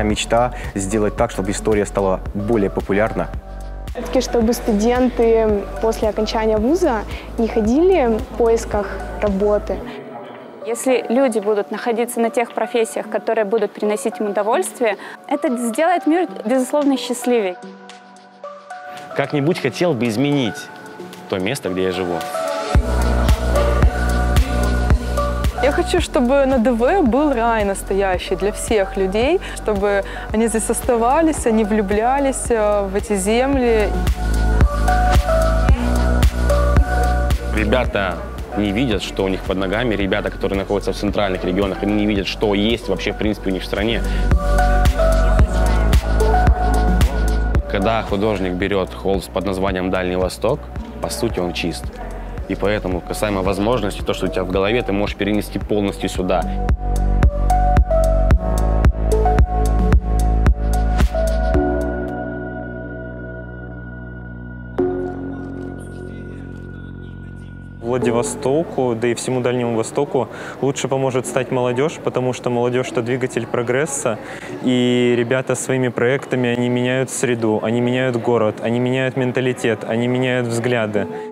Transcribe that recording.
мечта сделать так, чтобы история стала более популярна. Чтобы студенты после окончания вуза не ходили в поисках работы. Если люди будут находиться на тех профессиях, которые будут приносить им удовольствие, это сделает мир, безусловно, счастливее. Как-нибудь хотел бы изменить то место, где я живу. Я хочу, чтобы на ДВ был рай настоящий для всех людей, чтобы они здесь оставались, они влюблялись в эти земли. Ребята не видят, что у них под ногами. Ребята, которые находятся в центральных регионах, они не видят, что есть вообще, в принципе, у них в стране. Когда художник берет холст под названием «Дальний Восток», по сути, он чист. И поэтому, касаемо возможностей, то, что у тебя в голове, ты можешь перенести полностью сюда. Владивостоку, да и всему Дальнему Востоку лучше поможет стать молодежь, потому что молодежь – это двигатель прогресса, и ребята своими проектами, они меняют среду, они меняют город, они меняют менталитет, они меняют взгляды.